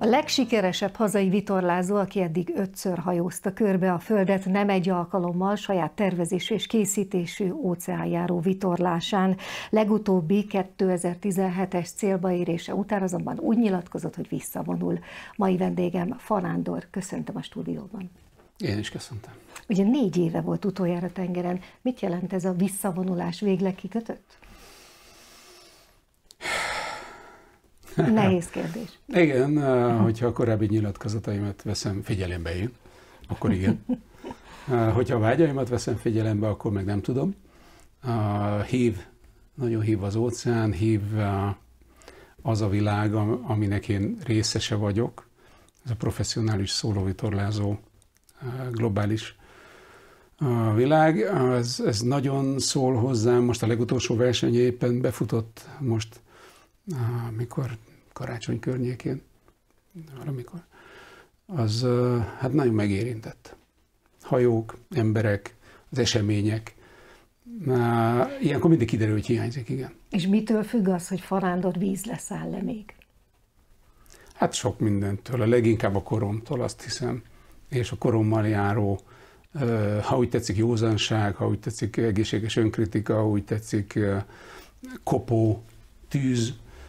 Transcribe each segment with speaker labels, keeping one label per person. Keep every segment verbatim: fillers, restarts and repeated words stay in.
Speaker 1: A legsikeresebb hazai vitorlázó, aki eddig ötször hajózta körbe a Földet, nem egy alkalommal saját tervezésű és készítésű óceánjáró vitorlásán. Legutóbbi kétezer-tizenhetes célba érése után azonban úgy nyilatkozott, hogy visszavonul. Mai vendégem Fanándor, köszöntöm a stúdióban.
Speaker 2: Én is köszöntem.
Speaker 1: Ugye négy éve volt utoljára tengeren. Mit jelent ez a visszavonulás? Végleg kikötött? Nehéz kérdés.
Speaker 2: Igen, hogyha a korábbi nyilatkozataimat veszem figyelembe én, akkor igen. Hogyha a vágyaimat veszem figyelembe, akkor meg nem tudom. Hív, nagyon hív az óceán, hív az a világ, aminek én részese vagyok. Ez a professzionális szólóvitorlázó globális világ. Ez, ez nagyon szól hozzám. Most a legutolsó verseny éppen befutott most, amikor karácsony környékén, valamikor, az hát nagyon megérintett. Hajók, emberek, az események. Ilyenkor mindig kiderül, hogy hiányzik, igen.
Speaker 1: És mitől függ az, hogy Fanándor víz leszáll le még?
Speaker 2: Hát sok mindentől, a leginkább a koromtól, azt hiszem, és a korommal járó, ha úgy tetszik, józanság, ha úgy tetszik, egészséges önkritika, ha úgy tetszik, kopó, tűz,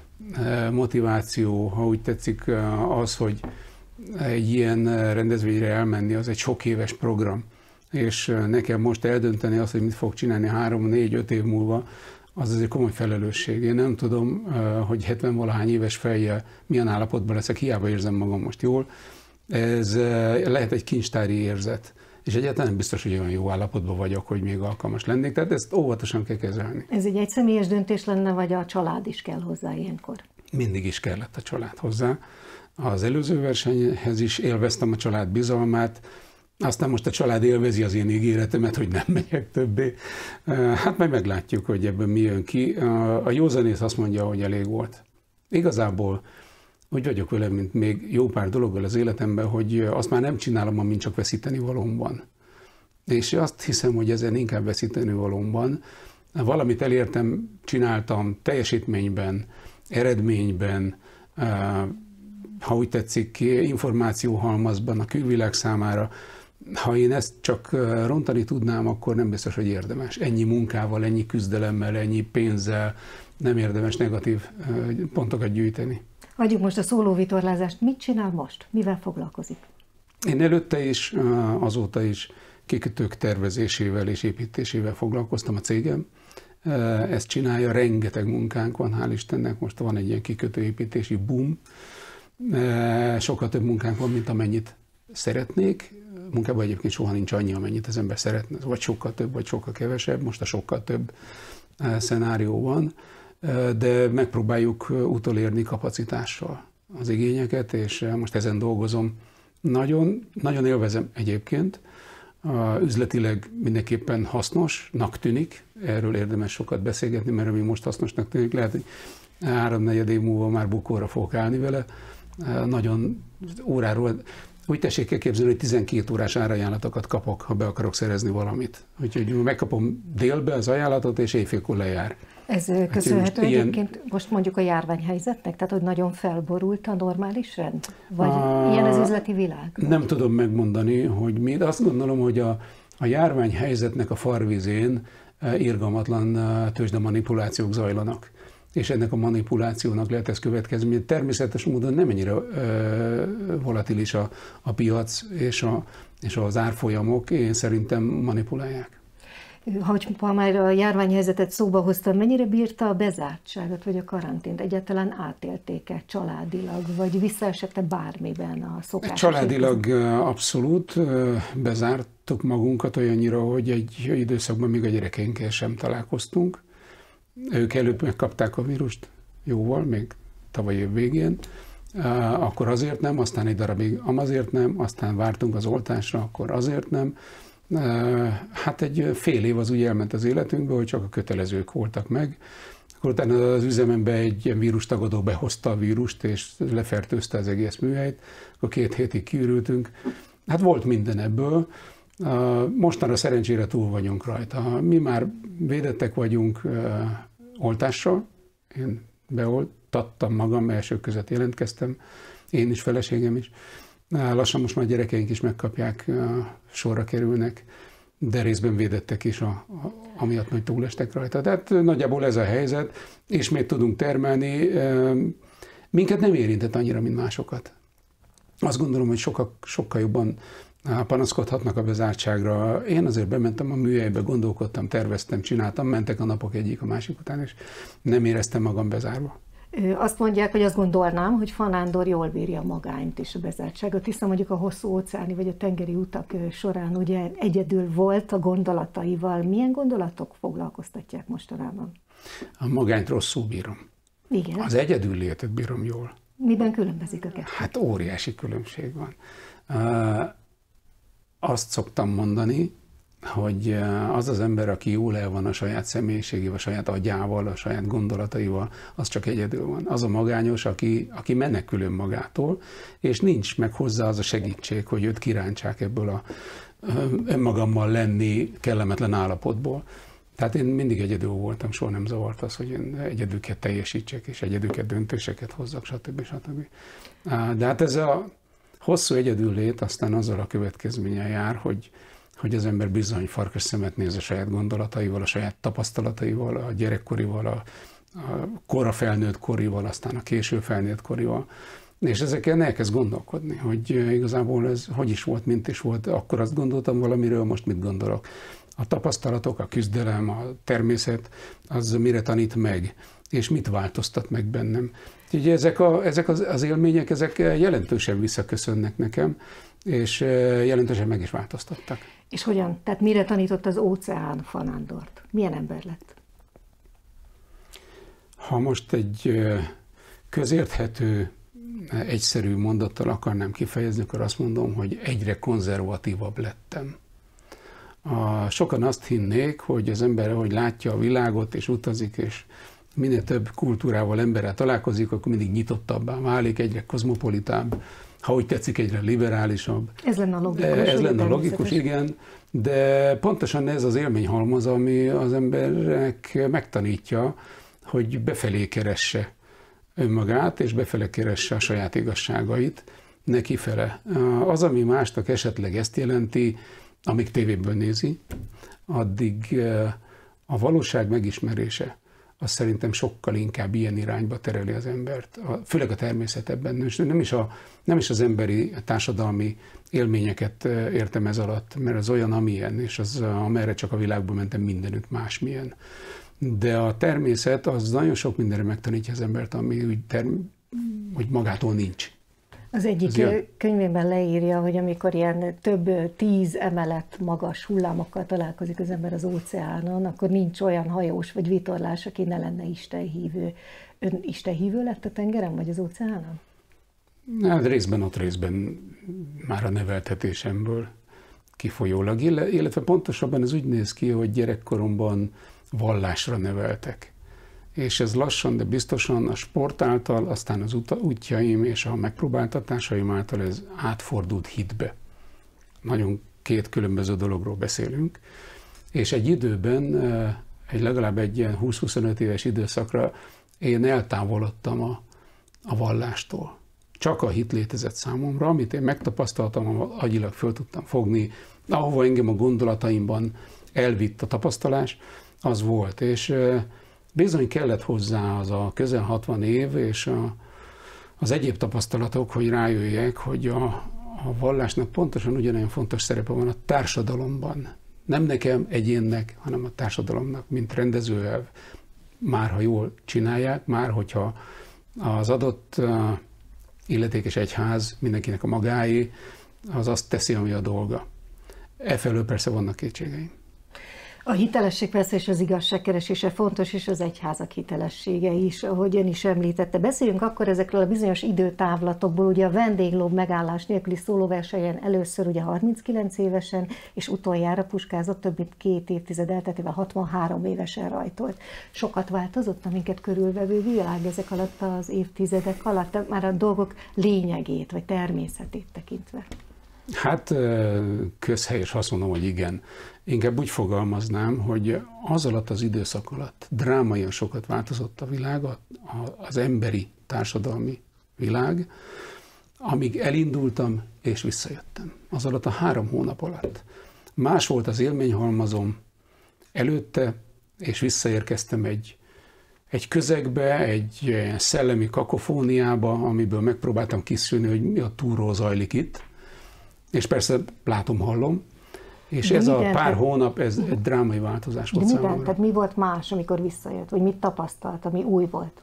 Speaker 2: motiváció, ha úgy tetszik, az, hogy egy ilyen rendezvényre elmenni, az egy sok éves program, és nekem most eldönteni azt, hogy mit fog csinálni három, négy, öt év múlva, az azért komoly felelősség. Én nem tudom, hogy hetven-valahány éves fejjel milyen állapotban leszek, hiába érzem magam most jól. Ez lehet egy kincstári érzet, és egyáltalán nem biztos, hogy olyan jó állapotban vagyok, hogy még alkalmas lennék, tehát ezt óvatosan kell kezelni.
Speaker 1: Ez egy egyszemélyes döntés lenne, vagy a család is kell hozzá ilyenkor?
Speaker 2: Mindig is kellett a család hozzá. Az előző versenyhez is élveztem a család bizalmát, aztán most a család élvezi az én ígéretemet, hogy nem megyek többé. Hát majd meglátjuk, hogy ebből mi jön ki. A józanész azt mondja, hogy elég volt. Igazából úgy vagyok vele, mint még jó pár dologgal az életemben, hogy azt már nem csinálom, amint csak veszíteni valóban. És azt hiszem, hogy ezen inkább veszíteni valóban. Valamit elértem, csináltam teljesítményben, eredményben, ha úgy tetszik, információhalmazban a külvilág számára. Ha én ezt csak rontani tudnám, akkor nem biztos, hogy érdemes. Ennyi munkával, ennyi küzdelemmel, ennyi pénzzel nem érdemes negatív pontokat gyűjteni.
Speaker 1: Hagyjuk most a szólóvitorlázást. Mit csinál most? Mivel foglalkozik?
Speaker 2: Én előtte is, azóta is kikötők tervezésével és építésével foglalkoztam a cégem. Ezt csinálja, rengeteg munkánk van, hál' Istennek. Most van egy ilyen kikötőépítési boom. Sokkal több munkánk van, mint amennyit szeretnék. Munkában egyébként soha nincs annyi, amennyit az ember szeretne. Vagy sokkal több, vagy sokkal kevesebb. Most a sokkal több szenárió van. De megpróbáljuk utolérni kapacitással az igényeket, és most ezen dolgozom. Nagyon, nagyon élvezem egyébként. Üzletileg mindenképpen hasznosnak tűnik. Erről érdemes sokat beszélgetni, mert ami most hasznosnak tűnik, lehet, hogy három-negyed év múlva már bukóra fogok állni vele. Nagyon óráról, úgy tessék elképzelni, hogy tizenkét órás árajánlatokat kapok, ha be akarok szerezni valamit. Úgyhogy megkapom délbe az ajánlatot, és éjfélkor lejár.
Speaker 1: Ez köszönhető most egyébként ilyen... most mondjuk a járványhelyzetnek? Tehát, hogy nagyon felborult a normális rend? Vagy a... ilyen az üzleti világ?
Speaker 2: Nem tudom megmondani, hogy mi, de azt gondolom, hogy a, a járványhelyzetnek a farvizén irgalmatlan tőzsdemanipulációk zajlanak. És ennek a manipulációnak lehet ez következménye. Természetes módon nem ennyire ö, volatilis a, a piac és, a, és az árfolyamok, én szerintem manipulálják.
Speaker 1: Ha már a járványhelyzetet szóba hoztam, mennyire bírta a bezártságot, vagy a karantént? Egyáltalán átélték-e családilag, vagy visszaesett-e bármiben a szokásos?
Speaker 2: Családilag abszolút bezártuk magunkat olyannyira, hogy egy időszakban még a gyerekeinkkel sem találkoztunk. Ők előbb megkapták a vírust jóval, még tavaly év végén, akkor azért nem, aztán egy darabig azért nem, aztán vártunk az oltásra, akkor azért nem. Hát egy fél év az úgy elment az életünkbe, hogy csak a kötelezők voltak meg. Akkor utána az üzemembe egy ilyen vírustagadó behozta a vírust, és lefertőzte az egész műhelyt. Akkor két hétig kiürültünk. Hát volt minden ebből. Mostanra szerencsére túl vagyunk rajta. Mi már védettek vagyunk oltással. Én beoltattam magam, elsők között jelentkeztem, én is, feleségem is. Lassan most már gyerekeink is megkapják, sorra kerülnek, de részben védettek is, a, a, amiatt, hogy túlestek rajta. Tehát nagyjából ez a helyzet, és még tudunk termelni. Minket nem érintett annyira, mint másokat. Azt gondolom, hogy sokkal, sokkal jobban panaszkodhatnak a bezártságra. Én azért bementem a műhelybe, gondolkodtam, terveztem, csináltam, mentek a napok egyik a másik után, és nem éreztem magam bezárva.
Speaker 1: Azt mondják, hogy azt gondolnám, hogy Fanándor jól bírja a magányt és a bezártságot, hiszen mondjuk a hosszú óceáni vagy a tengeri utak során ugye egyedül volt a gondolataival. Milyen gondolatok foglalkoztatják mostanában?
Speaker 2: A magányt rosszul bírom.
Speaker 1: Igen.
Speaker 2: Az egyedül létet bírom jól.
Speaker 1: Miben különbözik a kettő?
Speaker 2: Hát óriási különbség van. Uh, azt szoktam mondani, hogy az az ember, aki jól el van a saját személyiségével, a saját agyával, a saját gondolataival, az csak egyedül van. Az a magányos, aki, aki menekül önmagától, és nincs meg hozzá az a segítség, hogy őt kirántsák ebből a önmagammal lenni kellemetlen állapotból. Tehát én mindig egyedül voltam, soha nem zavart az, hogy én egyedülket teljesítsek, és egyedülket döntéseket hozzak, stb. stb. De hát ez a hosszú egyedüllét aztán azzal a következménye jár, hogy hogy az ember bizony farkas szemet néz a saját gondolataival, a saját tapasztalataival, a gyerekkorival, a, a kora felnőtt korival, aztán a késő felnőtt korival. És ezeken elkezd gondolkodni, hogy igazából ez hogy is volt, mint is volt, akkor azt gondoltam valamiről, most mit gondolok. A tapasztalatok, a küzdelem, a természet, az mire tanít meg, és mit változtat meg bennem. Úgyhogy ezek, a, ezek az, az élmények, ezek jelentősen visszaköszönnek nekem, és jelentősen meg is változtattak.
Speaker 1: És hogyan? Tehát mire tanított az óceán Fanándort? Milyen ember lett?
Speaker 2: Ha most egy közérthető, egyszerű mondattal akarnám kifejezni, akkor azt mondom, hogy egyre konzervatívabb lettem. A, sokan azt hinnék, hogy az ember, ahogy látja a világot, és utazik, és minél több kultúrával, emberrel találkozik, akkor mindig nyitottabbá válik, egyre kozmopolitább, ha úgy tetszik, egyre liberálisabb.
Speaker 1: Ez lenne a logikus.
Speaker 2: Ez lenne a logikus, igen, de pontosan ez az élményhalmaz, ami az emberek megtanítja, hogy befelé keresse önmagát, és befelé keresse a saját igazságait, ne kifele. Az, ami másnak esetleg ezt jelenti, amíg tévéből nézi, addig a valóság megismerése, az szerintem sokkal inkább ilyen irányba tereli az embert, a, főleg a természet ebben. Nem is, a, nem is az emberi, a társadalmi élményeket értem ez alatt, mert az olyan, amilyen, és az, amerre csak a világban mentem, mindenütt másmilyen. De a természet az nagyon sok mindenre megtanítja az embert, ami úgy, term, úgy magától nincs.
Speaker 1: Az egyik az könyvében leírja, hogy amikor ilyen több tíz emelet magas hullámokkal találkozik az ember az óceánon, akkor nincs olyan hajós vagy vitorlás, aki ne lenne istenhívő. Ön istenhívő lett a tengeren vagy az óceánon?
Speaker 2: Hát részben ott, részben már a neveltetésemből kifolyólag, illetve pontosabban ez úgy néz ki, hogy gyerekkoromban vallásra neveltek. És ez lassan, de biztosan a sport által, aztán az útjaim és a megpróbáltatásaim által ez átfordult hitbe. Nagyon két különböző dologról beszélünk. És egy időben, egy legalább egy ilyen húsz-huszonöt éves időszakra én eltávolodtam a, a vallástól. Csak a hit létezett számomra, amit én megtapasztaltam, agyilag föl tudtam fogni, ahova engem a gondolataimban elvitt a tapasztalás, az volt. És bizony kellett hozzá az a közel hatvan év, és a, az egyéb tapasztalatok, hogy rájöjjek, hogy a, a vallásnak pontosan ugyanolyan fontos szerepe van a társadalomban. Nem nekem, egyénnek, hanem a társadalomnak, mint rendezőelv. Már ha jól csinálják, már hogyha az adott uh, illetékes egyház, mindenkinek a magáé, az azt teszi, ami a dolga. Efelől persze vannak kétségeim.
Speaker 1: A hitelesség persze és az igazságkeresése fontos, és az egyházak hitelessége is, ahogy ön is említette. Beszéljünk akkor ezekről a bizonyos időtávlatokból. Ugye a vendéglób megállás nélküli szólóversenyen először ugye harminckilenc évesen, és utoljára puskázott több mint két évtized elteltével hatvanhárom évesen rajtolt. Sokat változott a minket körülvevő világ ezek alatt az évtizedek alatt, már a dolgok lényegét vagy természetét tekintve?
Speaker 2: Hát közhelyes azt mondom, hogy igen. Inkább úgy fogalmaznám, hogy az alatt az időszak alatt drámaian sokat változott a világ, az emberi társadalmi világ, amíg elindultam és visszajöttem. Az alatt a három hónap alatt. Más volt az élményhalmazom előtte, és visszaérkeztem egy, egy közegbe, egy szellemi kakofóniába, amiből megpróbáltam kiszűrni, hogy mi a túlról zajlik itt. És persze látom, hallom. És de ez a pár tehát, hónap, ez egy drámai változás volt számomra.
Speaker 1: Tehát mi volt más, amikor visszajött? Vagy mit tapasztalt, ami új volt?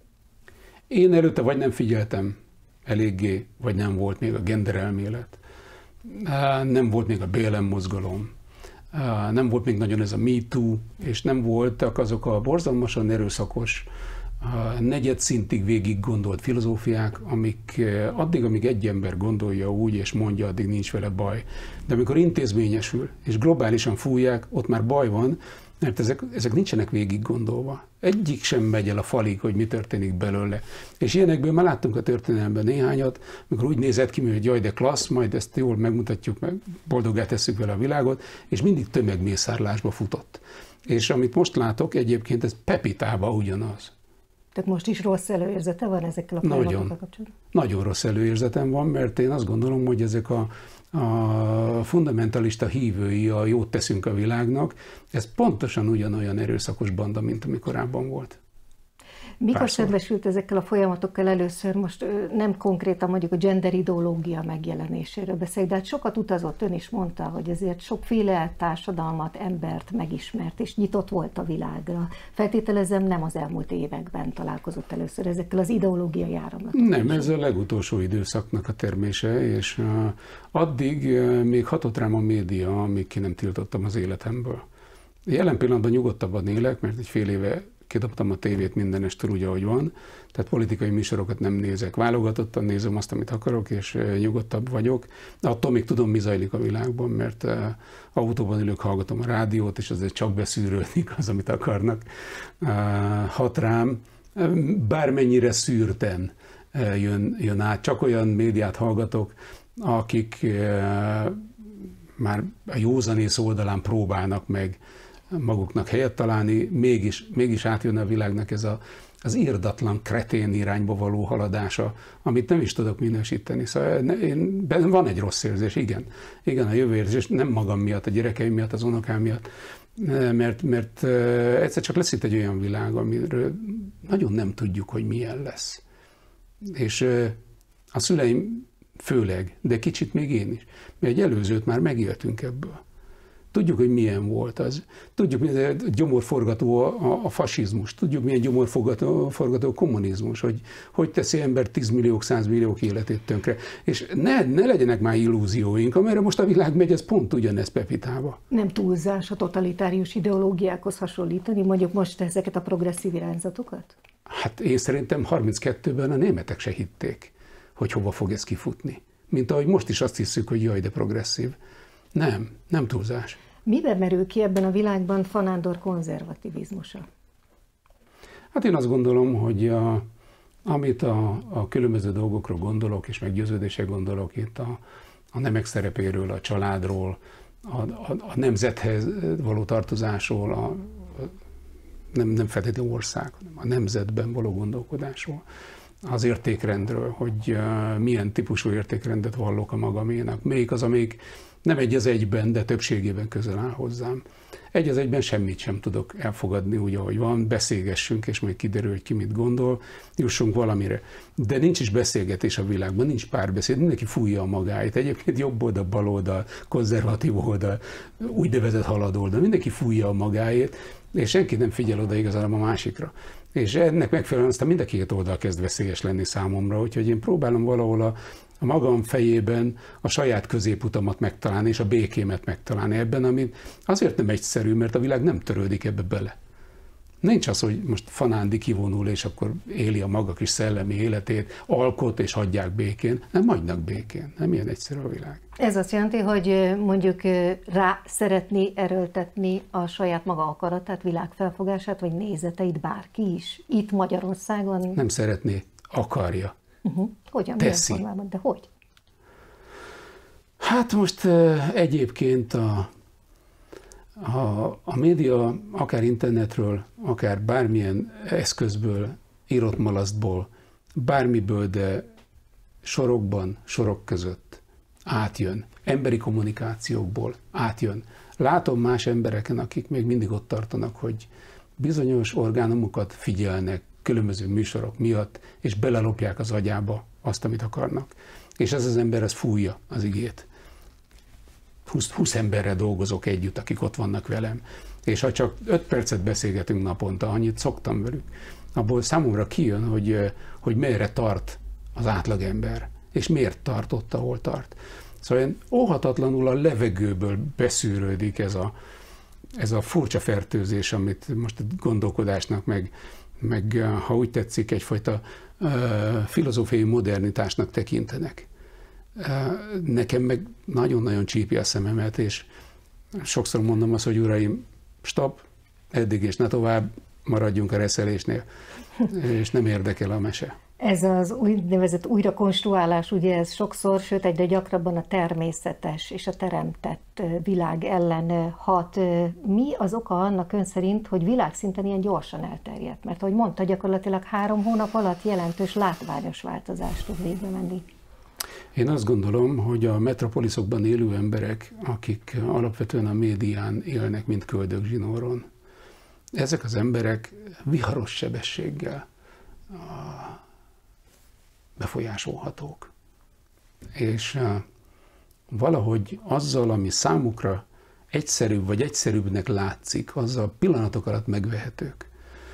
Speaker 2: Én előtte vagy nem figyeltem eléggé, vagy nem volt még a genderelmélet. Nem volt még a bé el em mozgalom. Nem volt még nagyon ez a Me Too, és nem voltak azok a borzalmasan erőszakos, negyed szintig végig gondolt filozófiák, amik addig, amíg egy ember gondolja úgy, és mondja, addig nincs vele baj. De amikor intézményesül, és globálisan fújják, ott már baj van, mert ezek, ezek nincsenek végig gondolva. Egyik sem megy el a falig, hogy mi történik belőle. És ilyenekből már láttunk a történelemben néhányat, amikor úgy nézett ki, hogy jaj, de klassz, majd ezt jól megmutatjuk, meg boldoggá tesszük vele a világot, és mindig tömegmészárlásba futott. És amit most látok, egyébként ez Pepitában ugyanaz.
Speaker 1: Tehát most is rossz előérzete van ezekkel a folyamatokkal kapcsolatban?
Speaker 2: Nagyon rossz előérzetem van, mert én azt gondolom, hogy ezek a, a fundamentalista hívői, a jót teszünk a világnak, ez pontosan ugyanolyan erőszakos banda, mint ami korábban volt.
Speaker 1: Mikor szembesült ezekkel a folyamatokkal először? Most nem konkrétan mondjuk a gender ideológia megjelenéséről beszél, de hát sokat utazott, ön is mondta, hogy ezért sokféle társadalmat, embert megismert, és nyitott volt a világra. Feltételezem, nem az elmúlt években találkozott először ezekkel az ideológiai áramlatokkal.
Speaker 2: Nem, ez a legutolsó időszaknak a termése, és addig még hatott rám a média, amíg ki nem tiltottam az életemből. Jelen pillanatban nyugodtabban élek, mert egy fél éve kidobtam a tévét minden estől úgy, ahogy van, tehát politikai műsorokat nem nézek. Válogatottan nézem azt, amit akarok, és nyugodtabb vagyok. De attól még tudom, mi zajlik a világban, mert autóban ülök, hallgatom a rádiót, és azért csak beszűrődik az, amit akarnak. Hat rám, bármennyire szűrten jön, jön át. Csak olyan médiát hallgatok, akik már a józanész oldalán próbálnak meg maguknak helyet találni, mégis, mégis átjön a világnak ez a, az irdatlan kretén irányba való haladása, amit nem is tudok minősíteni. Szóval én, van egy rossz érzés, igen. Igen, a jövő érzés, nem magam miatt, a gyerekeim miatt, az unokám miatt, mert, mert egyszer csak lesz itt egy olyan világ, amiről nagyon nem tudjuk, hogy milyen lesz. És a szüleim főleg, de kicsit még én is. Mi egy előzőt már megéltünk ebből. Tudjuk, hogy milyen volt az. Tudjuk, milyen gyomorforgató a, a fasizmus. Tudjuk, milyen gyomorforgató forgató a kommunizmus. Hogy hogy teszi ember tízmilliók, százmilliók életét tönkre. És ne, ne legyenek már illúzióink, amerre most a világ megy, ez pont ugyanez Pepitába.
Speaker 1: Nem túlzás a totalitárius ideológiákhoz hasonlítani, mondjuk most ezeket a progresszív irányzatokat?
Speaker 2: Hát én szerintem harminckettőben a németek se hitték, hogy hova fog ez kifutni. Mint ahogy most is azt hiszük, hogy jaj, de progresszív. Nem, nem túlzás.
Speaker 1: Miben merül ki ebben a világban Fanándor konzervativizmusa?
Speaker 2: Hát én azt gondolom, hogy a, amit a, a különböző dolgokról gondolok, és meggyőződésre gondolok itt a, a nemek szerepéről, a családról, a, a, a nemzethez való tartozásról, a, a, nem, nem feltétlenül ország, hanem a nemzetben való gondolkodásról, az értékrendről, hogy uh, milyen típusú értékrendet vallok a magaménak. Melyik az, amelyik nem egy az egyben, de többségében közel áll hozzám. Egy az egyben semmit sem tudok elfogadni úgy, ahogy van, beszélgessünk, és majd kiderül, hogy ki mit gondol, jussunk valamire. De nincs is beszélgetés a világban, nincs párbeszéd, mindenki fújja a magáit. Egyébként jobb oldal, bal oldal, konzervatív oldal, úgynevezett haladó oldal, mindenki fújja a magáét, és senki nem figyel oda igazából a másikra. És ennek megfelelően aztán mind a két oldal kezd veszélyes lenni számomra, úgyhogy én próbálom valahol a, a magam fejében a saját középutamat megtalálni, és a békémet megtalálni ebben, ami azért nem egyszerű, mert a világ nem törődik ebbe bele. Nincs az, hogy most Fanándi kivonul, és akkor éli a maga kis szellemi életét, alkot, és hagyják békén. Nem hagynak békén. Nem ilyen egyszerű a világ.
Speaker 1: Ez azt jelenti, hogy mondjuk rá szeretné erőltetni a saját maga akaratát, világfelfogását, vagy nézeteit bárki is? Itt Magyarországon?
Speaker 2: Nem szeretné, akarja.
Speaker 1: Uh-huh. Hogyan?
Speaker 2: Teszi.
Speaker 1: Milyen formában? De hogy?
Speaker 2: Hát most egyébként a A, a média akár internetről, akár bármilyen eszközből, írott malasztból, bármiből, de sorokban, sorok között átjön, emberi kommunikációkból átjön. Látom más embereken, akik még mindig ott tartanak, hogy bizonyos orgánumokat figyelnek különböző műsorok miatt, és belelopják az agyába azt, amit akarnak. És ez az ember, ez fújja az igét. húsz emberrel dolgozok együtt, akik ott vannak velem. És ha csak öt percet beszélgetünk naponta, annyit szoktam velük, abból számomra kijön, hogy, hogy merre tart az átlagember, és miért tart ott, ahol tart. Szóval óhatatlanul a levegőből beszűrődik ez a, ez a furcsa fertőzés, amit most a gondolkodásnak, meg, meg ha úgy tetszik, egyfajta uh, filozófiai modernitásnak tekintenek. Uh, nekem meg nagyon-nagyon csípi a szememet, és sokszor mondom azt, hogy uraim, stop, eddig és ne tovább, maradjunk a reszelésnél, és nem érdekel a mese.
Speaker 1: Ez az úgynevezett újrakonstruálás, ugye ez sokszor, sőt egyre gyakrabban a természetes és a teremtett világ ellen hat. Mi az oka annak ön szerint, hogy világszinten ilyen gyorsan elterjedt? Mert ahogy mondta, gyakorlatilag három hónap alatt jelentős látványos változást tud végbe menni.
Speaker 2: Én azt gondolom, hogy a metropoliszokban élő emberek, akik alapvetően a médián élnek, mint köldök zsinóron, ezek az emberek viharos sebességgel befolyásolhatók. És valahogy azzal, ami számukra egyszerűbb vagy egyszerűbbnek látszik, azzal pillanatok alatt megvehetők.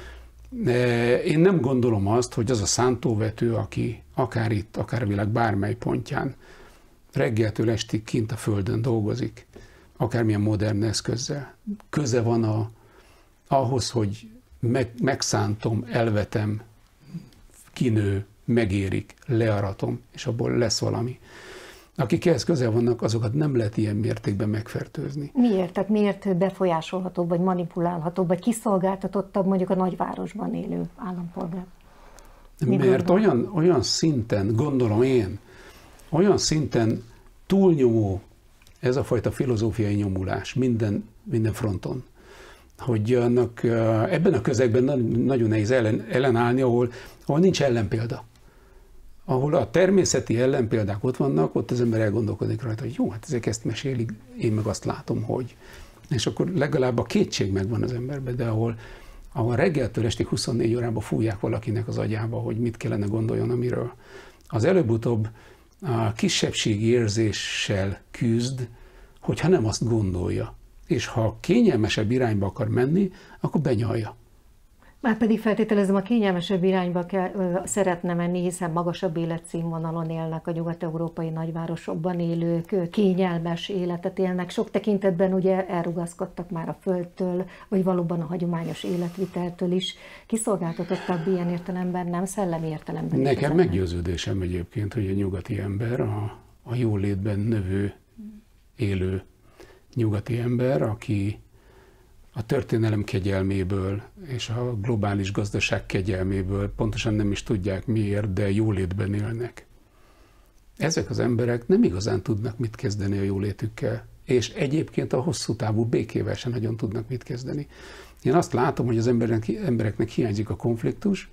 Speaker 2: Én nem gondolom azt, hogy az a szántóvető, aki akár itt, akár a világ bármely pontján reggeltől estig kint a földön dolgozik, akármilyen modern eszközzel, köze van a, ahhoz, hogy meg, megszántom, elvetem, kinő, megérik, learatom, és abból lesz valami. Akik ehhez közel vannak, azokat nem lehet ilyen mértékben megfertőzni.
Speaker 1: Miért? Tehát miért befolyásolhatóbb, vagy manipulálhatóbb, vagy kiszolgáltatottabb mondjuk a nagyvárosban élő állampolgár? Mi
Speaker 2: Mert olyan, olyan szinten, gondolom én, olyan szinten túlnyomó ez a fajta filozófiai nyomulás minden, minden fronton, hogy annak ebben a közegben nagyon nehéz ellen, ellenállni, ahol, ahol nincs ellenpélda. Ahol a természeti ellenpéldák ott vannak, ott az ember elgondolkodik rajta, hogy jó, hát ezek ezt mesélik, én meg azt látom, hogy. És akkor legalább a kétség megvan az emberben, de ahol, ahol reggeltől estig huszonnégy órában fújják valakinek az agyába, hogy mit kellene gondoljon amiről. Az előbb-utóbb a kisebbségi érzéssel küzd, hogyha nem azt gondolja. És ha kényelmesebb irányba akar menni, akkor benyalja.
Speaker 1: Márpedig feltételezem, a kényelmesebb irányba kell, ö, szeretne menni, hiszen magasabb életszínvonalon élnek a nyugat-európai nagyvárosokban élők, kényelmes életet élnek. Sok tekintetben ugye elrugaszkodtak már a földtől, vagy valóban a hagyományos életviteltől is. Kiszolgáltatottabb ilyen értelemben, nem szellemi értelemben.
Speaker 2: Nekem meggyőződésem egyébként, hogy a nyugati ember, a, a jólétben növő, élő nyugati ember, aki a történelem kegyelméből és a globális gazdaság kegyelméből pontosan nem is tudják miért, de jólétben élnek. Ezek az emberek nem igazán tudnak mit kezdeni a jólétükkel, és egyébként a hosszú távú békével sem nagyon tudnak mit kezdeni. Én azt látom, hogy az emberek, embereknek hiányzik a konfliktus,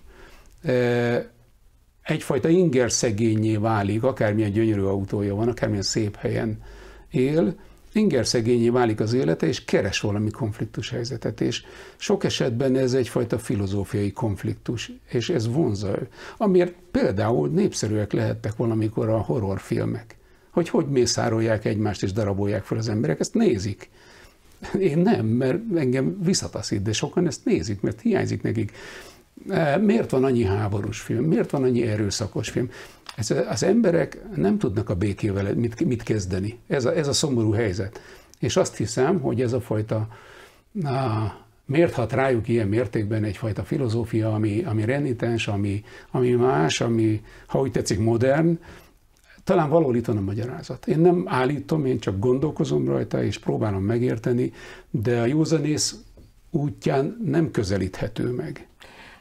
Speaker 2: egyfajta inger szegénnyé válik, akármilyen gyönyörű autója van, akármilyen szép helyen él, ingerszegényé válik az élete, és keres valami konfliktus helyzetet, és sok esetben ez egyfajta filozófiai konfliktus, és ez vonzza ő. Amiért például népszerűek lehettek valamikor a horrorfilmek, hogy hogy mészárolják egymást és darabolják fel az emberek, ezt nézik. Én nem, mert engem visszataszít, de sokan ezt nézik, mert hiányzik nekik. Miért van annyi háborús film? Miért van annyi erőszakos film? Ez, az emberek nem tudnak a békével mit, mit kezdeni. Ez a, ez a szomorú helyzet. És azt hiszem, hogy ez a fajta, na, miért hat rájuk ilyen mértékben egyfajta filozófia, ami, ami renitens, ami, ami más, ami, ha úgy tetszik, modern, talán valahol itt van a magyarázat. Én nem állítom, én csak gondolkozom rajta, és próbálom megérteni, de a józanész útján nem közelíthető meg.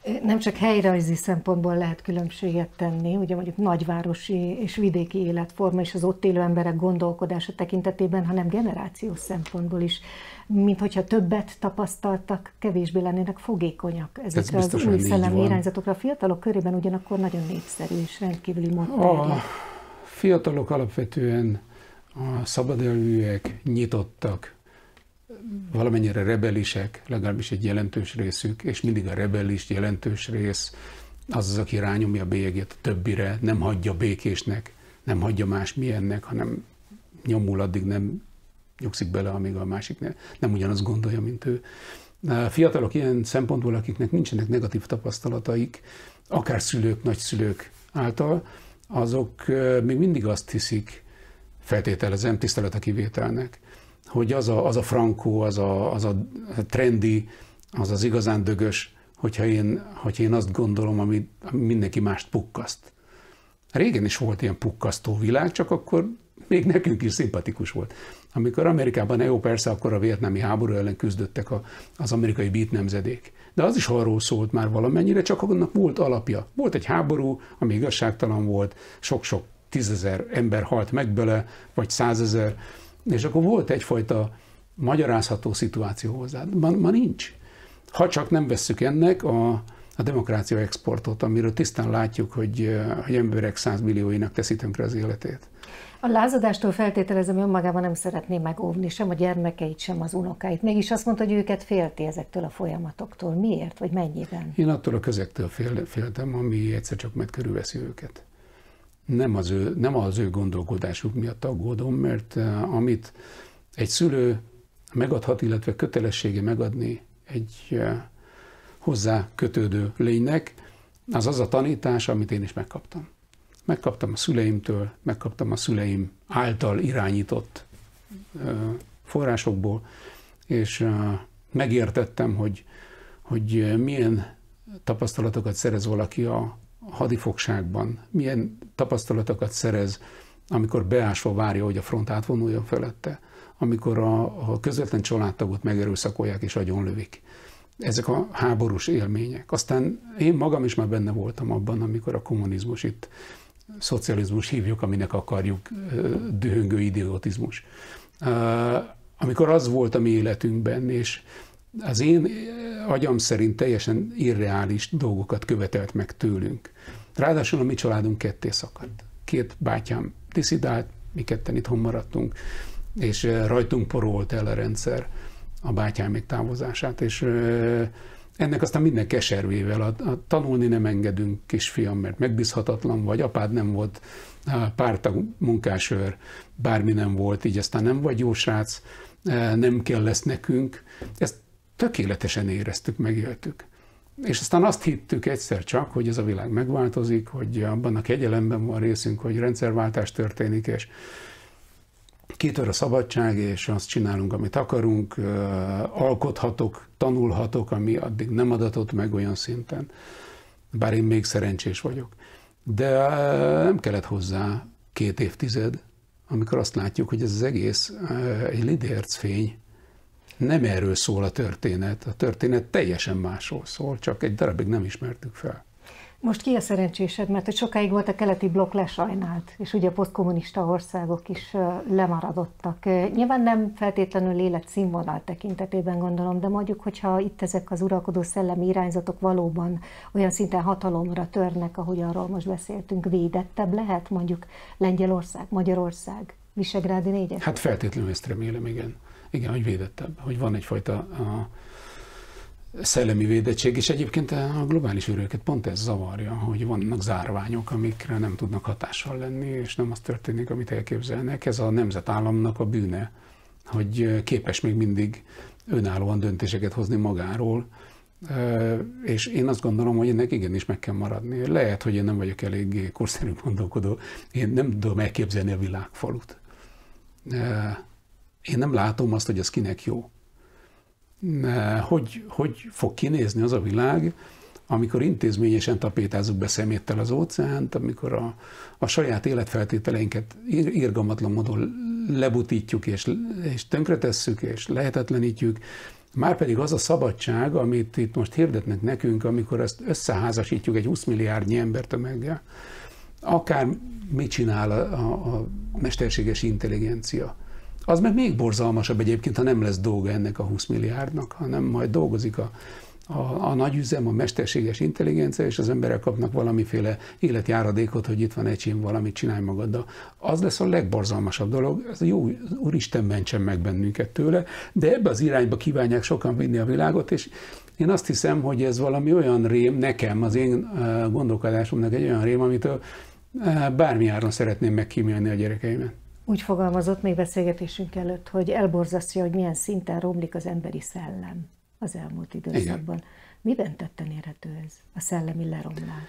Speaker 1: Nem csak helyrajzi szempontból lehet különbséget tenni, ugye mondjuk nagyvárosi és vidéki életforma és az ott élő emberek gondolkodása tekintetében, hanem generációs szempontból is. Mint hogyha többet tapasztaltak, kevésbé lennének fogékonyak ezekre az új szellemi irányzatokra. A fiatalok körében ugyanakkor nagyon népszerű és rendkívüli modern.
Speaker 2: A fiatalok alapvetően a szabadelvűek, nyitottak, valamennyire rebelisek, legalábbis egy jelentős részük, és mindig a rebelis jelentős rész az az, aki rányomja a bélyegét a többire, nem hagyja békésnek, nem hagyja más milyennek, hanem nyomul, addig nem nyugszik bele, amíg a másik ne, nem ugyanazt gondolja, mint ő. A fiatalok ilyen szempontból, akiknek nincsenek negatív tapasztalataik, akár szülők, nagyszülők által, azok még mindig azt hiszik, feltételezem, tisztelet a kivételnek, hogy az a, az a frankó, az a, az a trendi, az az igazán dögös, hogyha én, hogyha én azt gondolom, ami, ami mindenki mást pukkaszt. Régen is volt ilyen pukkasztó világ, csak akkor még nekünk is szimpatikus volt. Amikor Amerikában, jó persze, akkor a vietnámi háború ellen küzdöttek a, az amerikai beat nemzedék. De az is arról szólt már valamennyire, csak annak volt alapja. Volt egy háború, ami igazságtalan volt, sok-sok tízezer ember halt meg bele, vagy százezer, és akkor volt egyfajta magyarázható szituáció hozzá. Ma, ma nincs. Ha csak nem vesszük ennek a, a demokrácia exportot, amiről tisztán látjuk, hogy, hogy emberek százmillióinak teszi tönkre az életét.
Speaker 1: A lázadástól feltételezem, önmagában nem szeretné megóvni sem a gyermekeit, sem az unokáit. Mégis azt mondta, hogy őket félti ezektől a folyamatoktól. Miért, vagy mennyiben?
Speaker 2: Én attól a közektől fél, féltem, ami egyszer csak meg körülveszi őket. Nem az, ő, nem az ő gondolkodásuk miatt aggódom, mert amit egy szülő megadhat, illetve kötelessége megadni egy hozzá kötődő lénynek, az az a tanítás, amit én is megkaptam. Megkaptam a szüleimtől, megkaptam a szüleim által irányított forrásokból, és megértettem, hogy, hogy milyen tapasztalatokat szerez valaki a hadifogságban, milyen tapasztalatokat szerez, amikor beásva várja, hogy a front átvonuljon felette, amikor a, a közvetlen családtagot megerőszakolják és agyonlövik. Ezek a háborús élmények. Aztán én magam is már benne voltam abban, amikor a kommunizmus itt, szocializmus hívjuk, aminek akarjuk, dühöngő idiotizmus. Amikor az volt a mi életünkben, és az én agyam szerint teljesen irreális dolgokat követelt meg tőlünk. Ráadásul a mi családunk ketté szakadt. Két bátyám diszidált, mi ketten itthon maradtunk, és rajtunk porolt el a rendszer a bátyámék távozását, és ennek aztán minden keservével, a, a tanulni nem engedünk, kisfiam, mert megbízhatatlan vagy, apád nem volt pártag, munkásőr, bármi nem volt, így aztán nem vagy jó srác, nem kell lesz nekünk. Ezt tökéletesen éreztük, megéltük. És aztán azt hittük egyszer csak, hogy ez a világ megváltozik, hogy abban a kegyelemben van részünk, hogy rendszerváltás történik, és kitör a szabadság, és azt csinálunk, amit akarunk, alkothatok, tanulhatok, ami addig nem adatott meg olyan szinten, bár én még szerencsés vagyok. De nem kellett hozzá két évtized, amikor azt látjuk, hogy ez az egész egy lidércfény. Nem erről szól a történet. A történet teljesen másról szól, csak egy darabig nem ismertük fel.
Speaker 1: Most ki a szerencsésed, mert hogy sokáig volt a keleti blokk lesajnált, és ugye a posztkommunista országok is lemaradottak. Nyilván nem feltétlenül életszínvonal tekintetében gondolom, de mondjuk, hogyha itt ezek az uralkodó szellemi irányzatok valóban olyan szinten hatalomra törnek, ahogy arról most beszéltünk, védettebb lehet mondjuk Lengyelország, Magyarország, Visegrádi négyek?
Speaker 2: Hát feltétlenül ezt remélem, igen. Igen, hogy védettebb, hogy van egyfajta a szellemi védettség, és egyébként a globális őröket pont ez zavarja, hogy vannak zárványok, amikre nem tudnak hatással lenni, és nem az történik, amit elképzelnek. Ez a nemzetállamnak a bűne, hogy képes még mindig önállóan döntéseket hozni magáról, és én azt gondolom, hogy ennek igenis meg kell maradni. Lehet, hogy én nem vagyok elég korszerű gondolkodó, én nem tudom elképzelni a világfalut. Én nem látom azt, hogy az kinek jó. Hogy, hogy fog kinézni az a világ, amikor intézményesen tapétázzuk be szeméttel az óceánt, amikor a, a saját életfeltételeinket irgalmatlan módon lebutítjuk, és, és tönkretesszük, és lehetetlenítjük, Márpedig az a szabadság, amit itt most hirdetnek nekünk, amikor ezt összeházasítjuk egy húsz milliárdnyi embertömeggel, akár mit csinál a, a, a mesterséges intelligencia. Az meg még borzalmasabb egyébként, ha nem lesz dolga ennek a húsz milliárdnak, hanem majd dolgozik a, a, a nagyüzem, a mesterséges intelligencia, és az emberek kapnak valamiféle életjáradékot, hogy itt van egy valamit csinálj magaddal. Az lesz a legborzalmasabb dolog, ez a jó Úristen mentsen meg bennünket tőle, de ebbe az irányba kívánják sokan vinni a világot, és én azt hiszem, hogy ez valami olyan rém, nekem, az én gondolkodásomnak egy olyan rém, amitől bármi áron szeretném megkímélni a gyerekeimet.
Speaker 1: Úgy fogalmazott még beszélgetésünk előtt, hogy elborzasztja, hogy milyen szinten romlik az emberi szellem az elmúlt időszakban. Igen. Miben tetten érhető ez, a szellemi leromlás?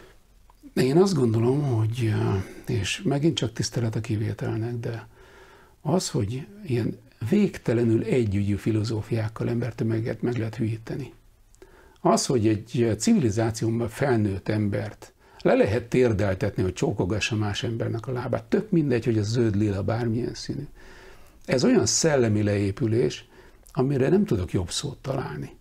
Speaker 2: Én azt gondolom, hogy, és megint csak tisztelet a kivételnek, de az, hogy ilyen végtelenül együgyű filozófiákkal embertömeget meg lehet hülyíteni. Az, hogy egy civilizációban felnőtt embert le lehet térdeltetni, hogy csókogassa más embernek a lábát. Tök mindegy, hogy a zöld, lila, bármilyen színű. Ez olyan szellemi leépülés, amire nem tudok jobb szót találni.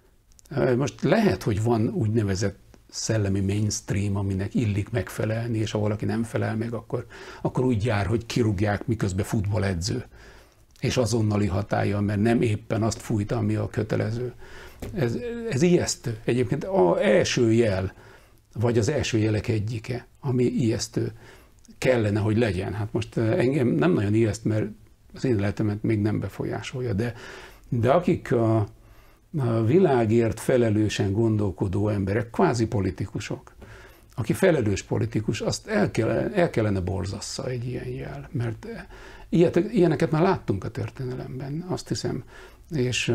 Speaker 2: Most lehet, hogy van úgynevezett szellemi mainstream, aminek illik megfelelni, és ha valaki nem felel meg, akkor, akkor úgy jár, hogy kirúgják, miközben futballedző. És azonnali hatállyal, mert nem éppen azt fújta, ami a kötelező. Ez, ez ijesztő. Egyébként az első jel, vagy az első jelek egyike, ami ijesztő kellene, hogy legyen. Hát most engem nem nagyon ijeszt, mert az én életemet még nem befolyásolja, de, de akik a, a világért felelősen gondolkodó emberek, kvázi politikusok, aki felelős politikus, azt el kellene, el kellene borzassza egy ilyen jel, mert ilyet, ilyeneket már láttunk a történelemben, azt hiszem, és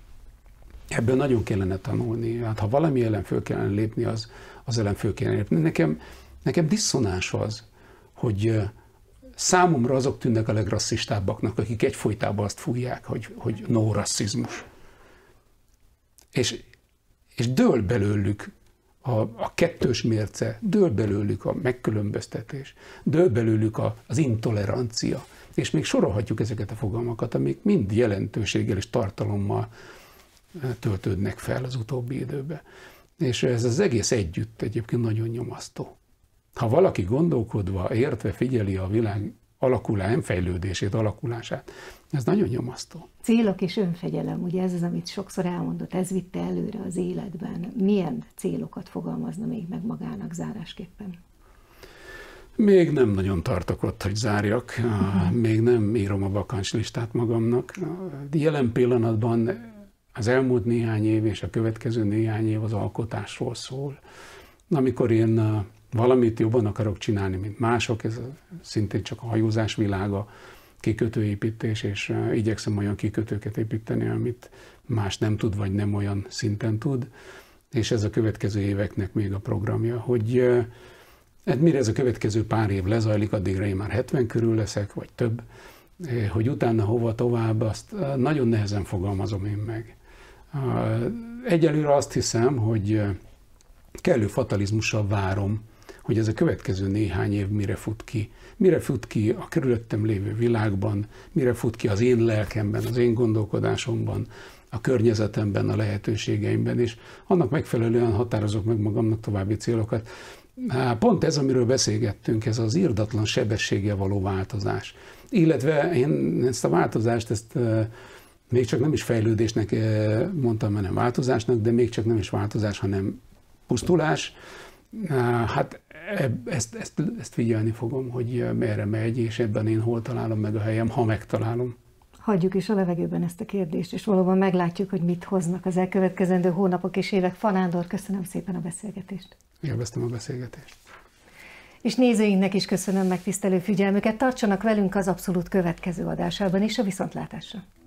Speaker 2: ebből nagyon kellene tanulni. Hát ha valami ellen föl kellene lépni, az, az ellen föl kellene lépni. Nekem, nekem diszonás az, hogy számomra azok tűnnek a legrasszistábbaknak, akik egyfolytában azt fújják, hogy, hogy no rasszizmus. És, és dől belőlük a, a kettős mérce, dől belőlük a megkülönböztetés, dől belőlük a, az intolerancia. És még sorolhatjuk ezeket a fogalmakat, amik mind jelentőséggel és tartalommal töltődnek fel az utóbbi időben. És ez az egész együtt egyébként nagyon nyomasztó. Ha valaki gondolkodva, értve figyeli a világ alakulás, nem fejlődését, alakulását, ez nagyon nyomasztó.
Speaker 1: Célok és önfegyelem, ugye ez az, amit sokszor elmondott, ez vitte előre az életben. Milyen célokat fogalmazna még meg magának zárásképpen?
Speaker 2: Még nem nagyon tartok ott, hogy zárjak, még nem írom a vakancslistát magamnak. Jelen pillanatban az elmúlt néhány év és a következő néhány év az alkotásról szól. Amikor én valamit jobban akarok csinálni, mint mások, ez szintén csak a hajózás világa, kikötőépítés, és igyekszem olyan kikötőket építeni, amit más nem tud, vagy nem olyan szinten tud, és ez a következő éveknek még a programja, hogy hát mire ez a következő pár év lezajlik, addigra én már hetven körül leszek, vagy több, hogy utána hova tovább, azt nagyon nehezen fogalmazom én meg. Egyelőre azt hiszem, hogy kellő fatalizmussal várom, hogy ez a következő néhány év mire fut ki. Mire fut ki a körülöttem lévő világban, mire fut ki az én lelkemben, az én gondolkodásomban, a környezetemben, a lehetőségeimben, és annak megfelelően határozok meg magamnak további célokat. Pont ez, amiről beszélgettünk, ez az irdatlan sebességgel való változás. Illetve én ezt a változást, ezt még csak nem is fejlődésnek mondtam, hanem változásnak, de még csak nem is változás, hanem pusztulás. Hát ezt, ezt, ezt figyelni fogom, hogy merre megy, és ebben én hol találom meg a helyem, ha megtalálom.
Speaker 1: Hagyjuk is a levegőben ezt a kérdést, és valóban meglátjuk, hogy mit hoznak az elkövetkezendő hónapok és évek. Fanándor, köszönöm szépen a beszélgetést.
Speaker 2: Élveztem a beszélgetést.
Speaker 1: És nézőinknek is köszönöm megtisztelő figyelmüket. Tartsanak velünk az Abszolút következő adásában is, a viszontlátásra.